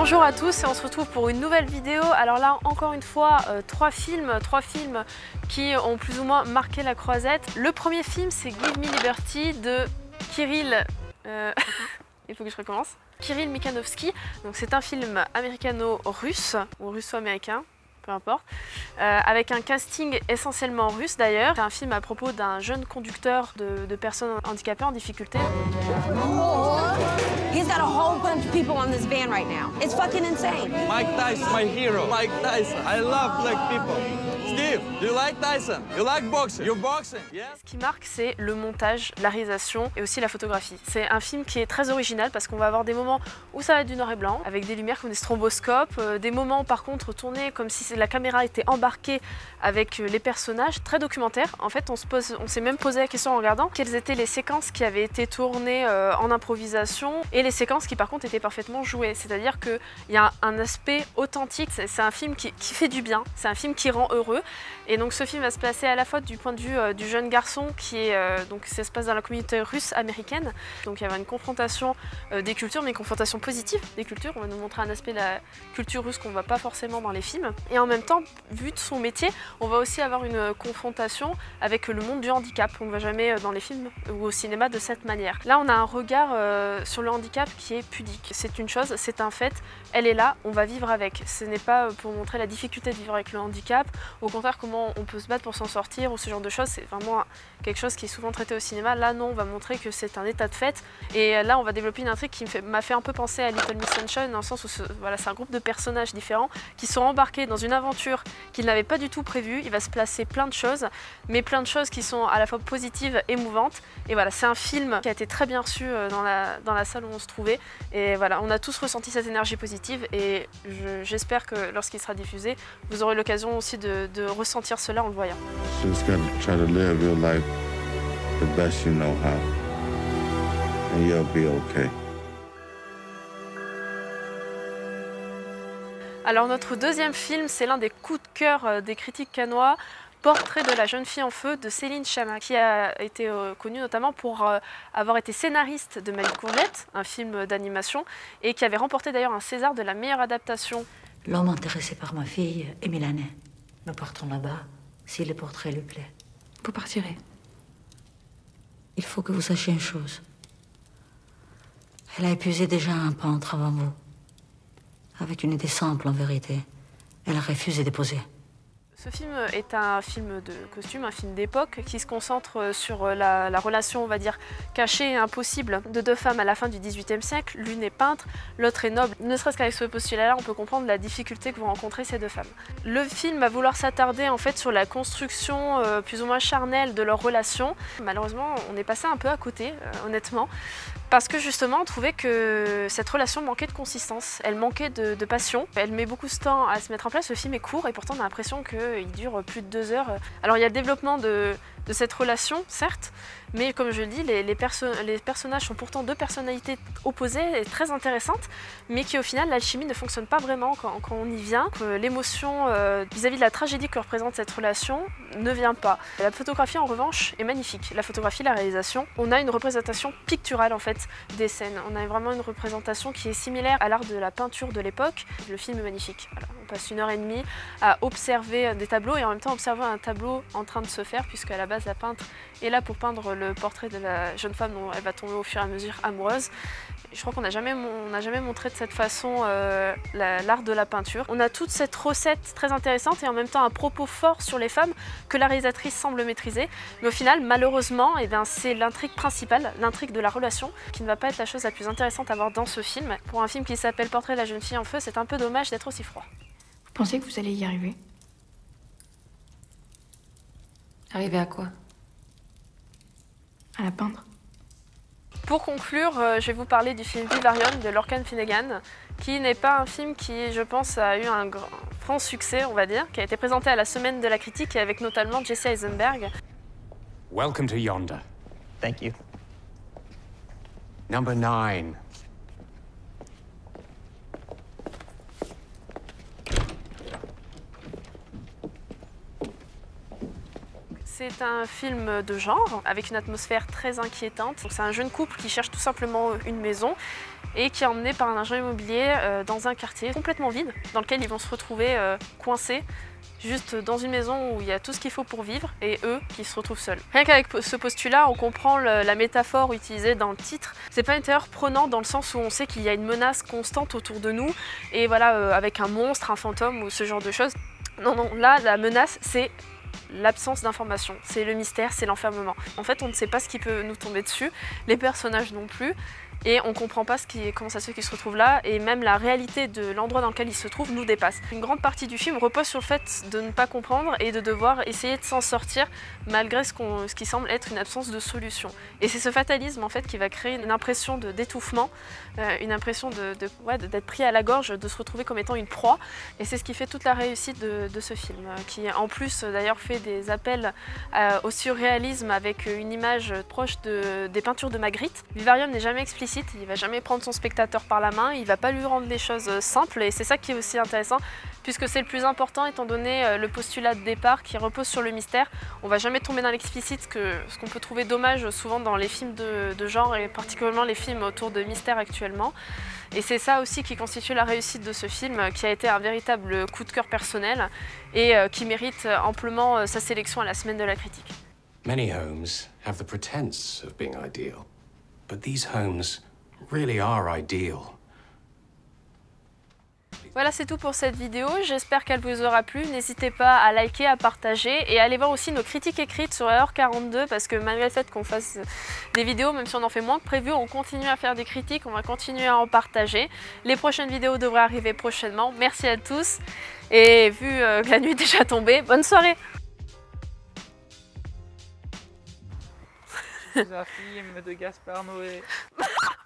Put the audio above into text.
Bonjour à tous et on se retrouve pour une nouvelle vidéo. Alors là, encore une fois, trois films qui ont plus ou moins marqué la croisette. Le premier film, c'est Give Me Liberty de Kirill... il faut que je recommence. Kirill Mikhanovski. Donc c'est un film américano-russe ou russo-américain, peu importe, avec un casting essentiellement russe d'ailleurs. C'est un film à propos d'un jeune conducteur de personnes handicapées en difficulté. He's got a whole bunch of people on this van right now. It's fucking insane. Mike Tyson, my hero. Mike Tyson. I love black people. Steve, do you like Tyson? You like boxing? You're boxing? Yeah. Ce qui marque, c'est le montage, la réalisation et aussi la photographie. C'est un film qui est très original parce qu'on va avoir des moments où ça va être du noir et blanc, avec des lumières comme des stroboscopes, des moments par contre tournés comme si la caméra était embarquée avec les personnages, très documentaire. En fait, on s'est même posé la question en regardant quelles étaient les séquences qui avaient été tournées en improvisation et les séquences qui par contre étaient parfaitement jouées. C'est-à-dire qu'il y a un aspect authentique, c'est un film qui fait du bien, c'est un film qui rend heureux. Et donc ce film va se placer à la fois du point de vue du jeune garçon qui est donc ça se passe dans la communauté russe américaine. Donc il y avait une confrontation des cultures, mais une confrontation positive des cultures. On va nous montrer un aspect de la culture russe qu'on ne voit pas forcément dans les films. Et en même temps, vu de son métier, on va aussi avoir une confrontation avec le monde du handicap. On ne va jamais dans les films ou au cinéma de cette manière. Là, on a un regard sur le handicap qui est pudique. C'est une chose, c'est un fait, elle est là, on va vivre avec. Ce n'est pas pour montrer la difficulté de vivre avec le handicap, au contraire comment on peut se battre pour s'en sortir ou ce genre de choses. C'est vraiment quelque chose qui est souvent traité au cinéma. Là, non, on va montrer que c'est un état de fait. Et là, on va développer une intrigue qui m'a fait un peu penser à Little Miss Sunshine, dans le sens où voilà, c'est un groupe de personnages différents qui sont embarqués dans une aventure qu'ils n'avaient pas du tout prévue. Il va se placer plein de choses, mais plein de choses qui sont à la fois positives, émouvantes. Et voilà, c'est un film qui a été très bien reçu dans la salle où on se trouvait. Et voilà, on a tous ressenti cette énergie positive et j'espère que lorsqu'il sera diffusé, vous aurez l'occasion aussi de ressentir cela en le voyant. Just gotta try to live your life the best you know how, and you'll be okay. Alors notre deuxième film, c'est l'un des coups de cœur des critiques cannois, Portrait de la jeune fille en feu de Céline Sciamma, qui a été connue notamment pour avoir été scénariste de Ma vie de Courgette, un film d'animation, et qui avait remporté d'ailleurs un César de la meilleure adaptation. L'homme intéressé par ma fille est milanais. Nous partons là-bas si le portrait lui plaît. Vous partirez. Il faut que vous sachiez une chose. Elle a épuisé déjà un peintre avant vous. Avec une idée simple en vérité. Elle a refusé de poser. Ce film est un film de costume, un film d'époque qui se concentre sur la relation, on va dire, cachée et impossible de deux femmes à la fin du XVIIIe siècle. L'une est peintre, l'autre est noble. Ne serait-ce qu'avec ce postulat-là, on peut comprendre la difficulté que vont rencontrer ces deux femmes. Le film va vouloir s'attarder en fait sur la construction plus ou moins charnelle de leur relation. Malheureusement, on est passé un peu à côté, honnêtement. Parce que justement, on trouvait que cette relation manquait de consistance, elle manquait de passion. Elle met beaucoup de temps à se mettre en place, le film est court et pourtant on a l'impression qu'il dure plus de 2 heures. Alors il y a le développement de cette relation, certes, mais comme je le dis, les personnages sont pourtant deux personnalités opposées et très intéressantes, mais qui au final, l'alchimie ne fonctionne pas vraiment quand on y vient. L'émotion vis-à-vis de la tragédie que représente cette relation ne vient pas. La photographie en revanche est magnifique. La photographie, la réalisation, on a une représentation picturale en fait des scènes. On a vraiment une représentation qui est similaire à l'art de la peinture de l'époque. Le film est magnifique. Voilà. On passe 1h30 à observer des tableaux et en même temps observer un tableau en train de se faire, puisqu'à la base la peintre est là pour peindre le portrait de la jeune femme dont elle va tomber au fur et à mesure amoureuse. Je crois qu'on n'a jamais montré de cette façon l'art de la peinture. On a toute cette recette très intéressante et en même temps un propos fort sur les femmes que la réalisatrice semble maîtriser. Mais au final, malheureusement, c'est l'intrigue principale, l'intrigue de la relation, qui ne va pas être la chose la plus intéressante à voir dans ce film. Pour un film qui s'appelle Portrait de la jeune fille en feu, c'est un peu dommage d'être aussi froid. Vous pensez que vous allez y arriver? Arriver à quoi? À la peindre? Pour conclure, je vais vous parler du film Vivarium de Lorcan Finnegan, qui n'est pas un film qui, je pense, a eu un franc succès, on va dire, qui a été présenté à la Semaine de la Critique et avec notamment Jesse Eisenberg. Welcome to Yonder. Thank you. Number 9. C'est un film de genre, avec une atmosphère très inquiétante. C'est un jeune couple qui cherche tout simplement une maison et qui est emmené par un agent immobilier dans un quartier complètement vide, dans lequel ils vont se retrouver coincés, juste dans une maison où il y a tout ce qu'il faut pour vivre, et eux qui se retrouvent seuls. Rien qu'avec ce postulat, on comprend la métaphore utilisée dans le titre. C'est pas une terreur prenante dans le sens où on sait qu'il y a une menace constante autour de nous, et voilà, avec un monstre, un fantôme ou ce genre de choses. Non, non, là, la menace, c'est l'absence d'information, c'est le mystère, c'est l'enfermement. En fait, on ne sait pas ce qui peut nous tomber dessus, les personnages non plus, et on ne comprend pas comment ça se fait qu'ils se retrouvent là, et même la réalité de l'endroit dans lequel ils se trouvent nous dépasse. Une grande partie du film repose sur le fait de ne pas comprendre et de devoir essayer de s'en sortir malgré ce qui semble être une absence de solution. Et c'est ce fatalisme en fait qui va créer une impression d'étouffement, une impression d'être pris à la gorge, de se retrouver comme étant une proie, et c'est ce qui fait toute la réussite de ce film, qui en plus d'ailleurs fait des appels au surréalisme avec une image proche des peintures de Magritte. Vivarium n'est jamais explicite, il ne va jamais prendre son spectateur par la main, il ne va pas lui rendre les choses simples, et c'est ça qui est aussi intéressant, puisque c'est le plus important étant donné le postulat de départ qui repose sur le mystère. On ne va jamais tomber dans l'explicite, ce qu'on peut trouver dommage souvent dans les films de genre, et particulièrement les films autour de mystère actuellement. Et c'est ça aussi qui constitue la réussite de ce film, qui a été un véritable coup de cœur personnel et qui mérite amplement sa sélection à la semaine de la critique. Many homes have the pretense of being ideal, but these homes really are ideal. Voilà, c'est tout pour cette vidéo, j'espère qu'elle vous aura plu. N'hésitez pas à liker, à partager et à aller voir aussi nos critiques écrites sur Erreur 42, parce que malgré le fait qu'on fasse des vidéos, même si on en fait moins que prévu, on continue à faire des critiques, on va continuer à en partager. Les prochaines vidéos devraient arriver prochainement. Merci à tous et vu que la nuit est déjà tombée, bonne soirée. C'est un film de Gaspard Noé.